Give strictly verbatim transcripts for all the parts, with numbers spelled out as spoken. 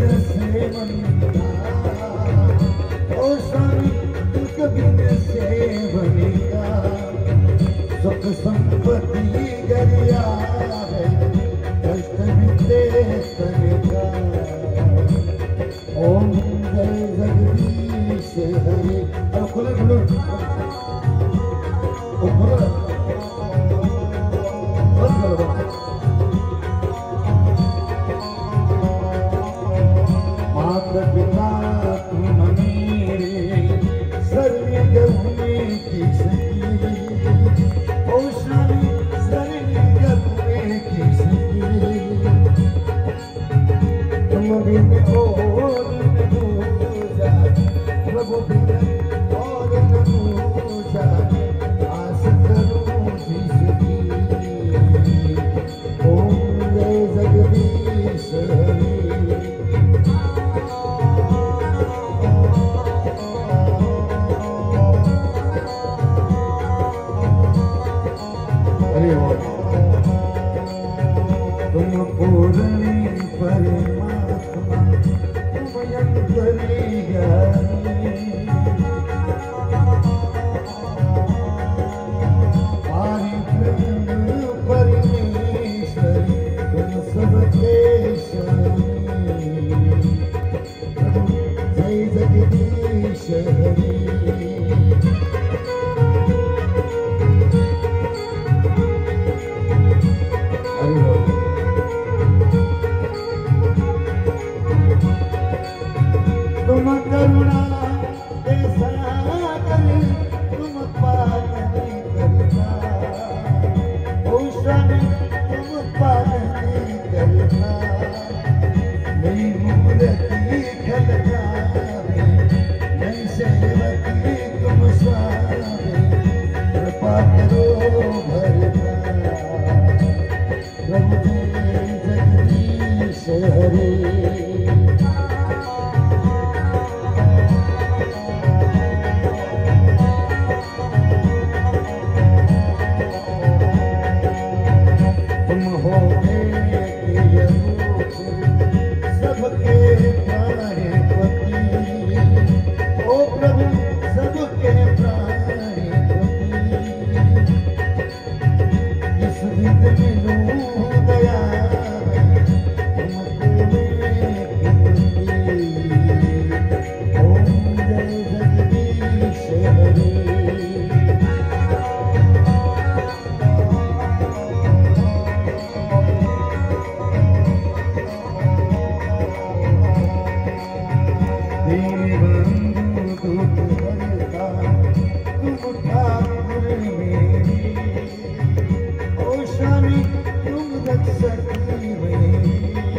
सुख संपत्ति गरिया है कष्ट मिटे तनिका। ओम जय जगदीश हरे। अब खोलो खोलो खोलो बंद करो बंद। माता पिता तुम मेरे सर्व गहुने की सखी। प्रभु बिन और न पूजा आस करूं जिसकी। ओम जय जगदीश हरे। तुम पूर्णी परमात्मा तुम अंतरी ज्ञानी। पारिब्रह्म परमेश्वरी तुम सबके स्वामी। जय जगदीश हरे। तुम करुणा के सागर तुम पालन करना। ओ स्वामी तुम पालन करना। मेरी मूर्ति खलकावे मैं सेवकी तुम स्वामी। कृपा करो भरना। प्रभु जय जगदीश हरे। सबके प्राणपति ओ प्रभु सबके प्राणपति। इस विध मिलूं दया तुमको ओम जय जगदीश हरे। तुम ठाकुर मेरी ओ स्वामी तुम रक्षक मेरी।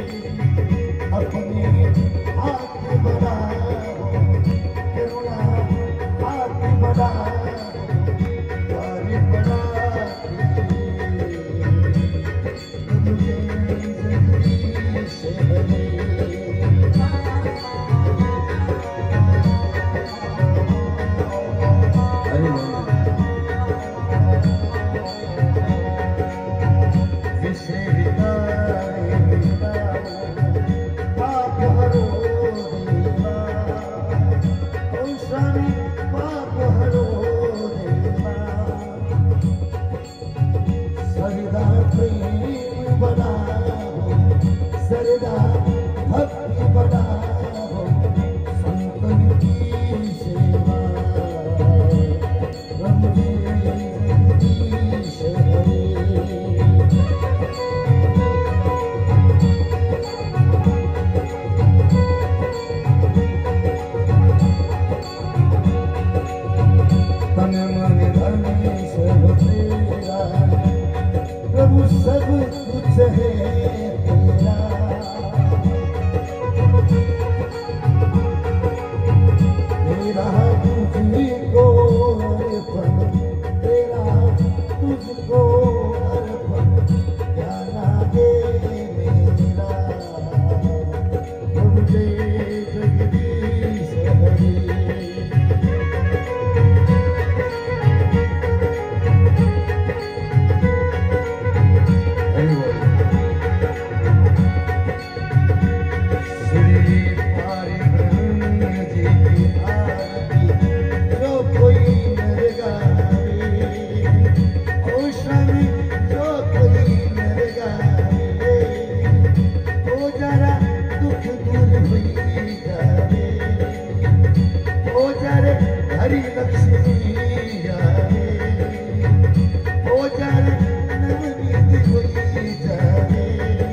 अपने हाथ बढ़ाओ करुणा हाथ बढ़ाओ द्वार बढ़ाते। तुम जय जगदीश हरे। पाप हरो होई जावे ओ जारे हरी लक्ष्मी आवे ओ जारे नवनीत होई जावे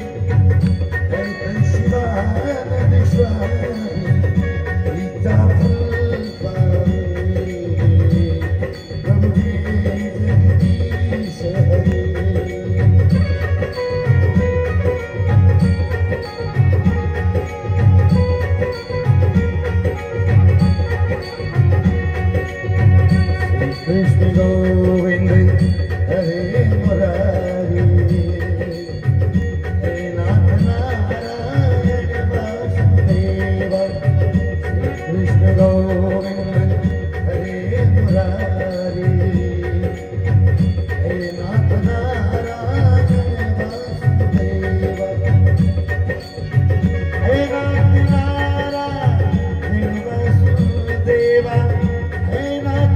ऐतन शिवानंद स्वामी रीता फल पावे प्रभु जी जगदीश हरे कृष्ण गोविंद हरे मुरारी हे नाथ नारायण वासुदेव श्री कृष्ण गोविंद हरे मुरारी हे नाथ नारायण वासुदेव हे नाथ नारायण वासुदेव हे नाथ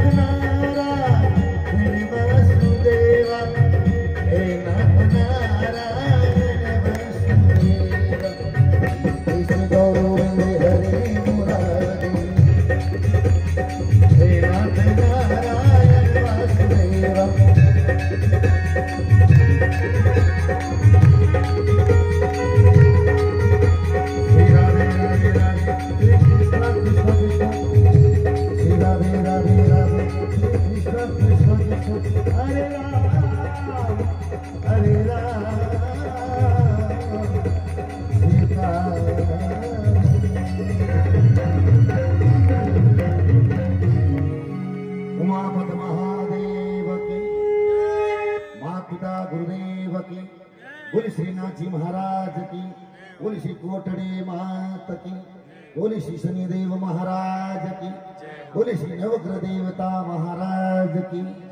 बोली श्रीनाथ जी महाराज की, बोली श्री कोटड़े मात की, बोली श्री शनिदेव महाराज की, बोली श्री नवग्रह देवता महाराज की।